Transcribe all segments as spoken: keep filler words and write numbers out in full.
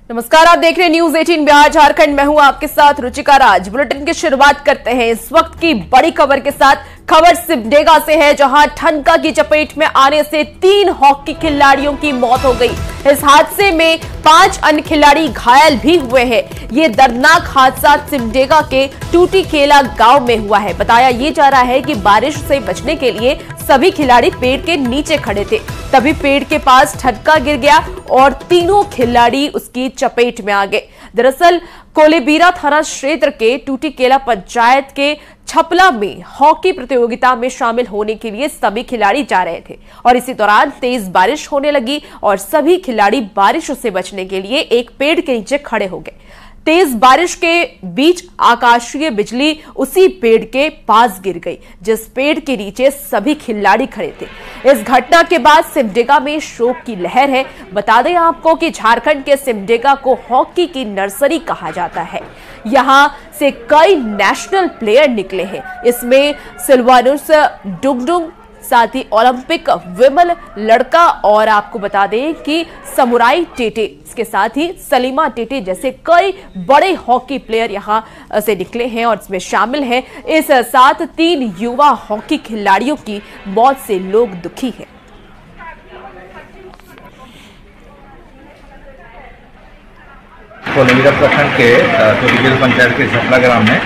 नमस्कार, आप देख रहे हैं न्यूज अठारह बिहार झारखंड। मैं हूं आपके साथ रुचिका राज। बुलेटिन की शुरुआत करते हैं इस वक्त की बड़ी खबर के साथ। खबर सिमडेगा से है, जहां ठनका की चपेट में आने से तीन हॉकी खिलाड़ियों की मौत हो गई। इस हादसे में पांच अन्य खिलाड़ी घायल भी हुए हैं। ये दर्दनाक हादसा सिमडेगा के टूटी केला गांव में हुआ है। बताया ये जा रहा है कि बारिश से बचने के लिए सभी खिलाड़ी पेड़ के नीचे खड़े थे, तभी पेड़ के पास ठनका गिर गया और तीनों खिलाड़ी उसकी चपेट में आ गए। दरअसल कोलेबीरा थाना क्षेत्र के टूटी केला पंचायत के छपला में हॉकी प्रतियोगिता में शामिल होने के लिए सभी खिलाड़ी जा रहे थे और इसी दौरान तेज बारिश होने लगी और सभी खिलाड़ी बारिश से बचने के लिए एक पेड़ के नीचे खड़े हो गए। तेज बारिश के बीच आकाशीय बिजली उसी पेड़ के पास गिर गई, जिस पेड़ के नीचे सभी खिलाड़ी खड़े थे। इस घटना के बाद सिमडेगा में शोक की लहर है। बता दें आपको कि झारखंड के सिमडेगा को हॉकी की नर्सरी कहा जाता है। यहां से कई नेशनल प्लेयर निकले हैं। इसमें सिल्वानुस डुगडुग, साथ ही ओलंपिक विमल लड़का और आपको बता दें कि समुराई टेटे, इसके साथ ही सलीमा टेटे जैसे कई बड़े हॉकी प्लेयर यहां से निकले हैं और इसमें शामिल हैं। इस साथ तीन युवा हॉकी खिलाड़ियों की मौत से लोग दुखी हैं। कोलेबीरा प्रखंड के टूटी पंचायत के छपला ग्राम में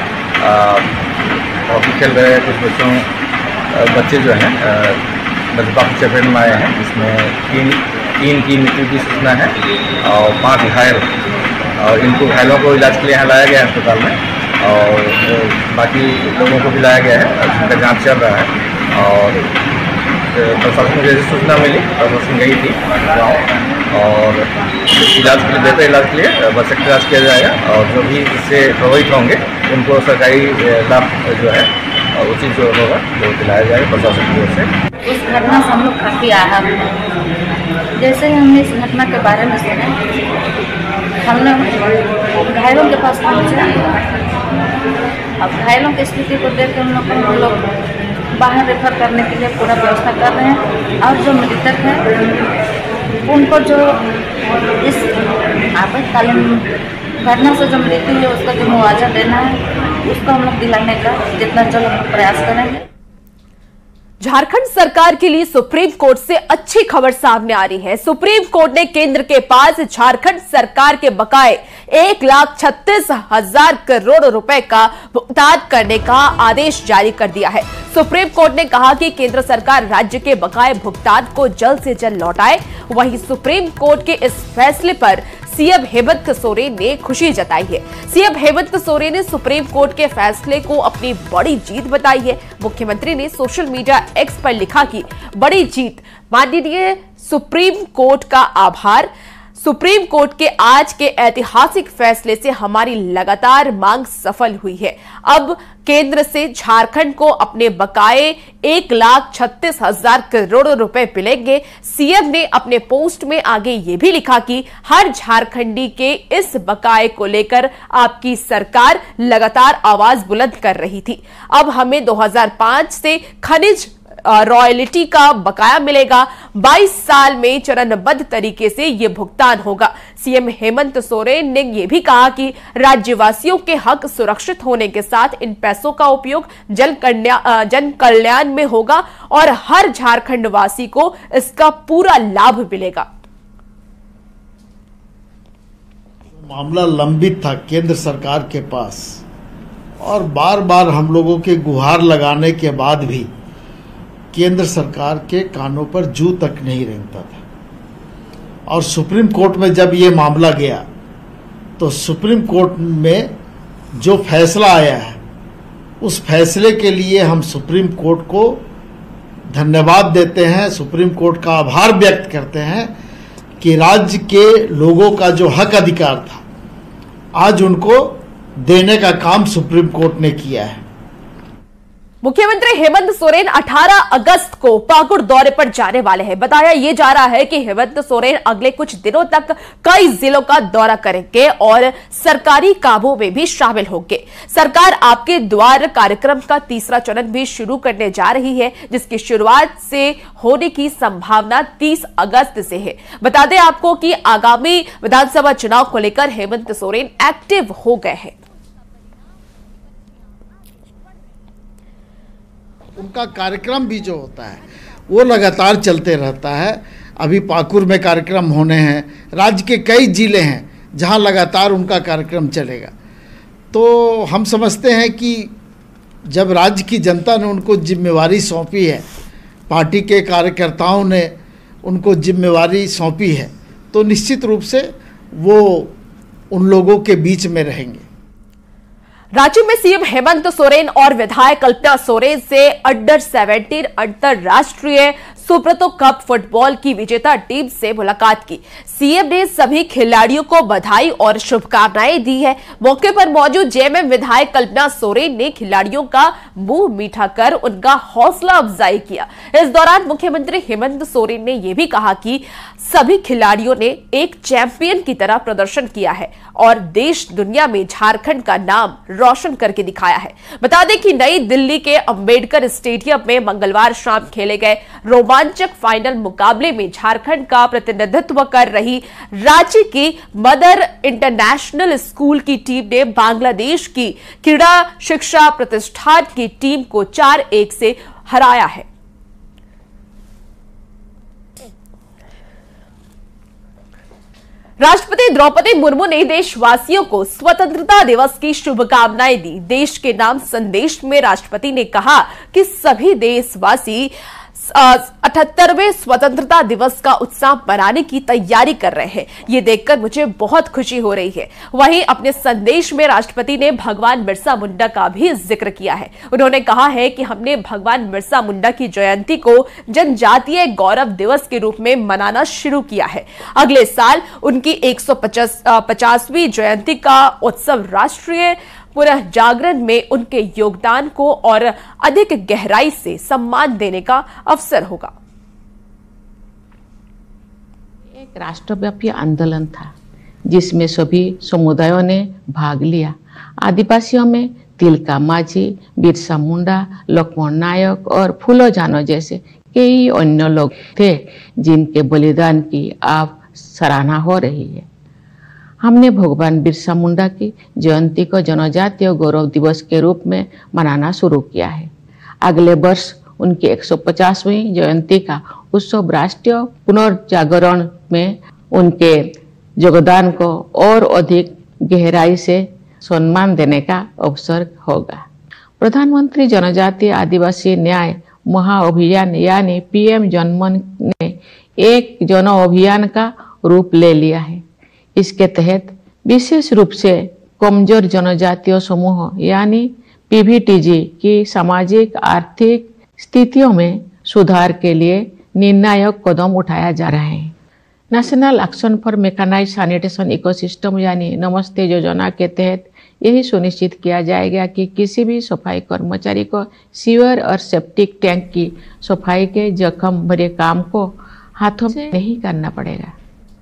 हॉकी खेल रहे कुछ बच्चों बच्चे जो हैं बजपा की चपेट में आए हैं, जिसमें तीन तीन की मृत्यु की सूचना है और पांच घायल, और इनको घायलों को इलाज के लिए यहाँ लाया गया है अस्पताल में, और बाकी लोगों को भी लाया गया है। उनका जांच चल रहा है और प्रशासन को जैसी सूचना मिली प्रशासन गई थी गाँव और इलाज के लिए बेहतर इलाज के लिए बच्चे का इलाज किया जाएगा और जो भी इससे प्रभावित होंगे उनको सरकारी लाभ जो है उचित जो होगा वो दिलाया जाएगा प्रशासन की ओर से। इस घटना से हम लोग काफ़ी आहत हैं। जैसे ही हमने इस घटना के बारे में सुना, हमने घायलों के पास पहुँचे। अब घायलों की स्थिति को देख कर हम लोग हम लोग बाहर रेफर करने के लिए पूरा व्यवस्था कर रहे हैं और जो मृतक हैं उनको जो इस आपातकालीन घटना से जो मृत्यु है उसका जो मुआवजा देना है उसको हम लोग दिलाने का जितना जल्द हम प्रयास करेंगे। झारखंड सरकार के लिए सुप्रीम कोर्ट से अच्छी खबर सामने आ रही है। सुप्रीम कोर्ट ने केंद्र के पास झारखंड सरकार के बकाए एक लाख छत्तीस हजार करोड़ रुपए का भुगतान करने का आदेश जारी कर दिया है। सुप्रीम कोर्ट ने कहा कि केंद्र सरकार राज्य के बकाए भुगतान को जल्द से जल्द लौटाए। वहीं सुप्रीम कोर्ट के इस फैसले पर सीएम हेमंत सोरेन ने खुशी जताई है। सीएम हेमंत सोरेन ने सुप्रीम कोर्ट के फैसले को अपनी बड़ी जीत बताई है। मुख्यमंत्री ने सोशल मीडिया एक्स पर लिखा कि बड़ी जीत, माननीय सुप्रीम कोर्ट का आभार। सुप्रीम कोर्ट के आज के ऐतिहासिक फैसले से हमारी लगातार मांग सफल हुई है। अब केंद्र से झारखंड को अपने बकाए एक लाख छत्तीस हजार करोड़ रुपए मिलेंगे। सीएम ने अपने पोस्ट में आगे ये भी लिखा कि हर झारखंडी के इस बकाए को लेकर आपकी सरकार लगातार आवाज बुलंद कर रही थी। अब हमें दो हज़ार पाँच से खनिज रॉयल्टी का बकाया मिलेगा। बाईस साल में चरणबद्ध तरीके से ये भुगतान होगा। सीएम हेमंत सोरेन ने यह भी कहा कि राज्यवासियों के हक सुरक्षित होने के साथ इन पैसों का उपयोग जन कल्याण जन कल्याण में होगा और हर झारखंड वासी को इसका पूरा लाभ मिलेगा। मामला लंबित था केंद्र सरकार के पास और बार बार हम लोगों के गुहार लगाने के बाद भी केंद्र सरकार के कानों पर जू तक नहीं रेंगता था। और सुप्रीम कोर्ट में जब ये मामला गया तो सुप्रीम कोर्ट में जो फैसला आया है उस फैसले के लिए हम सुप्रीम कोर्ट को धन्यवाद देते हैं, सुप्रीम कोर्ट का आभार व्यक्त करते हैं कि राज्य के लोगों का जो हक अधिकार था आज उनको देने का काम सुप्रीम कोर्ट ने किया है। मुख्यमंत्री हेमंत सोरेन अठारह अगस्त को पाकुड़ दौरे पर जाने वाले हैं। बताया यह जा रहा है कि हेमंत सोरेन अगले कुछ दिनों तक कई जिलों का दौरा करेंगे और सरकारी कामों में भी शामिल होंगे। सरकार आपके द्वार कार्यक्रम का तीसरा चरण भी शुरू करने जा रही है, जिसकी शुरुआत से होने की संभावना तीस अगस्त से है। बता दें आपको कि आगामी विधानसभा चुनाव को लेकर हेमंत सोरेन एक्टिव हो गए हैं। उनका कार्यक्रम भी जो होता है वो लगातार चलते रहता है। अभी पाकुड़ में कार्यक्रम होने हैं, राज्य के कई जिले हैं जहां लगातार उनका कार्यक्रम चलेगा। तो हम समझते हैं कि जब राज्य की जनता ने उनको जिम्मेवारी सौंपी है, पार्टी के कार्यकर्ताओं ने उनको जिम्मेवारी सौंपी है, तो निश्चित रूप से वो उन लोगों के बीच में रहेंगे। राज्य में सीएम हेमंत सोरेन और विधायक कल्पना सोरेन से अंडर सेवेंटीन अंतरराष्ट्रीय सुब्रतो कप फुटबॉल की विजेता टीम से मुलाकात की। सीएम ने सभी खिलाड़ियों को बधाई और शुभकामनाएं दी है। मौके पर मौजूद जेएमएम विधायक कल्पना सोरेन ने खिलाड़ियों का मुंह मीठा कर उनका हौसला अफजाई किया। इस दौरान मुख्यमंत्री हेमंत सोरेन ने यह भी कहा कि सभी खिलाड़ियों ने एक चैंपियन की तरह प्रदर्शन किया है और देश दुनिया में झारखंड का नाम रोशन करके दिखाया है। बता दें कि नई दिल्ली के अंबेडकर स्टेडियम में मंगलवार शाम खेले गए रोमांचक फाइनल मुकाबले में झारखंड का प्रतिनिधित्व कर रही राज्य की मदर इंटरनेशनल स्कूल की टीम ने बांग्लादेश की क्रीड़ा शिक्षा प्रतिष्ठान की टीम को चार एक से हराया है। राष्ट्रपति द्रौपदी मुर्मू ने देशवासियों को स्वतंत्रता दिवस की शुभकामनाएं दी। देश के नाम संदेश में राष्ट्रपति ने कहा कि सभी देशवासी अठहत्तरवें स्वतंत्रता दिवस का उत्साह मनाने की तैयारी कर रहे हैं। ये देखकर मुझे बहुत खुशी हो रही है। वहीं अपने संदेश में राष्ट्रपति ने भगवान बिरसा मुंडा का भी जिक्र किया है। उन्होंने कहा है कि हमने भगवान बिरसा मुंडा की जयंती को जनजातीय गौरव दिवस के रूप में मनाना शुरू किया है। अगले साल उनकी एक सौ पचासवीं जयंती का उत्सव राष्ट्रीय पुनः जागरण में उनके योगदान को और अधिक गहराई से सम्मान देने का अवसर होगा। एक राष्ट्रव्यापी आंदोलन था जिसमें सभी समुदायों ने भाग लिया। आदिवासियों में तिलका माझी, बिरसा मुंडा, लक्ष्मण नायक और फूलो जानो जैसे कई अन्य लोग थे जिनके बलिदान की अब सराहना हो रही है। हमने भगवान बिरसा मुंडा की जयंती को जनजातीय गौरव दिवस के रूप में मनाना शुरू किया है। अगले वर्ष उनकी एक सौ पचासवीं जयंती का उत्सव राष्ट्रीय पुनर्जागरण में उनके योगदान को और अधिक गहराई से सम्मान देने का अवसर होगा। प्रधानमंत्री जनजातीय आदिवासी न्याय महाअभियान यानी पीएम जनमन ने एक जन अभियान का रूप ले लिया है। इसके तहत विशेष रूप से कमजोर जनजातीय समूह यानी पीवीटीजी की सामाजिक आर्थिक स्थितियों में सुधार के लिए निर्णायक कदम उठाया जा रहा है। National action for mechanised sanitation ecosystem यानी नमस्ते योजना के तहत यही सुनिश्चित किया जाएगा कि किसी भी सफाई कर्मचारी को सीवर और सेप्टिक टैंक की सफाई के जख्म भरे काम को हाथों से नहीं करना पड़ेगा।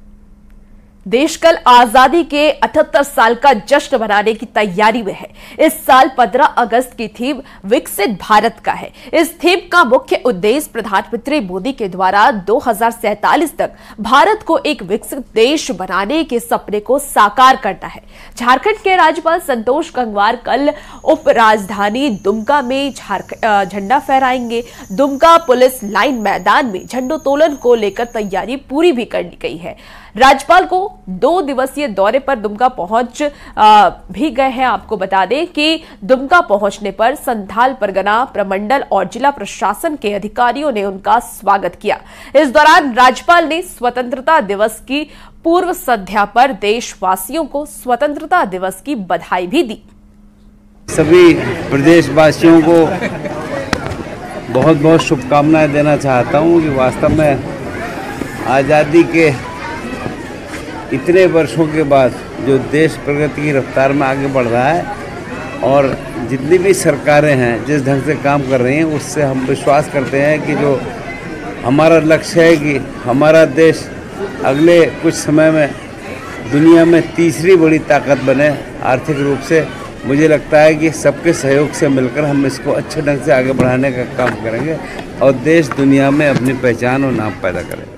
देश कल आजादी के अठहत्तर साल का जश्न मनाने की तैयारी में है। इस साल पंद्रह अगस्त की थीम विकसित भारत का है। इस थीम का मुख्य उद्देश्य प्रधानमंत्री मोदी के द्वारा दो हज़ार सैंतालीस तक भारत को एक विकसित देश बनाने के सपने को साकार करना है। झारखंड के राज्यपाल संतोष गंगवार कल उप राजधानी दुमका में झंडा फहराएंगे। दुमका पुलिस लाइन मैदान में झंडोत्तोलन को लेकर तैयारी पूरी भी कर ली गई है। राज्यपाल को दो दिवसीय दौरे पर दुमका पहुंच आ, भी गए हैं। आपको बता दें कि दुमका पहुंचने पर संथाल परगना प्रमंडल और जिला प्रशासन के अधिकारियों ने उनका स्वागत किया। इस दौरान राज्यपाल ने स्वतंत्रता दिवस की पूर्व संध्या पर देशवासियों को स्वतंत्रता दिवस की बधाई भी दी। सभी प्रदेशवासियों को बहुत बहुत शुभकामनाएं देना चाहता हूं कि वास्तव में आज़ादी के इतने वर्षों के बाद जो देश प्रगति की रफ्तार में आगे बढ़ रहा है, और जितनी भी सरकारें हैं जिस ढंग से काम कर रही हैं उससे हम विश्वास करते हैं कि जो हमारा लक्ष्य है कि हमारा देश अगले कुछ समय में दुनिया में तीसरी बड़ी ताकत बने आर्थिक रूप से, मुझे लगता है कि सबके सहयोग से मिलकर हम इसको अच्छे ढंग से आगे बढ़ाने का काम करेंगे और देश दुनिया में अपनी पहचान और नाम पैदा करेगा।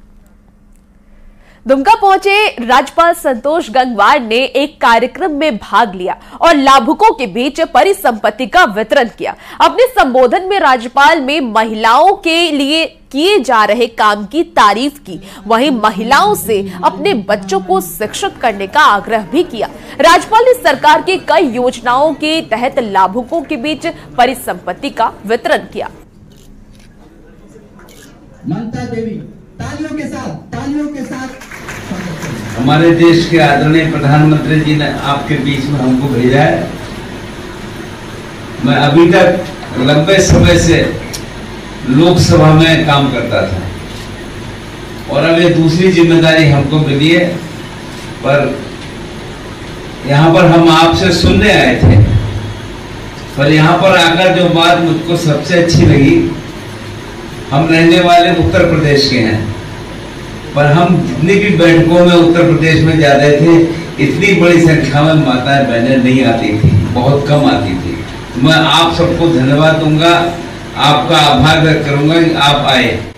दुमका पहुंचे राज्यपाल संतोष गंगवार ने एक कार्यक्रम में भाग लिया और लाभुकों के बीच परिसंपत्ति का वितरण किया। अपने संबोधन में राज्यपाल में महिलाओं के लिए किए जा रहे काम की तारीफ की, वहीं महिलाओं से अपने बच्चों को शिक्षित करने का आग्रह भी किया। राज्यपाल ने सरकार की कई योजनाओं के तहत लाभुकों के बीच परिसंपत्ति का वितरण किया। ममता देवी तालियों के साथ तालियों के साथ हमारे देश के आदरणीय प्रधानमंत्री जी ने आपके बीच में हमको भेजा है। मैं अभी तक लंबे समय से लोकसभा में काम करता था और अब ये दूसरी जिम्मेदारी हमको मिली है, पर यहाँ पर हम आपसे सुनने आए थे, पर यहाँ पर आकर जो बात मुझको सबसे अच्छी लगी, हम रहने वाले उत्तर प्रदेश के हैं, पर हम जितनी भी बैठकों में उत्तर प्रदेश में जाते थे इतनी बड़ी संख्या में माताएं बहनें नहीं आती थी, बहुत कम आती थी। तो मैं आप सबको धन्यवाद दूंगा, आपका आभार व्यक्त करूंगा कि आप आए।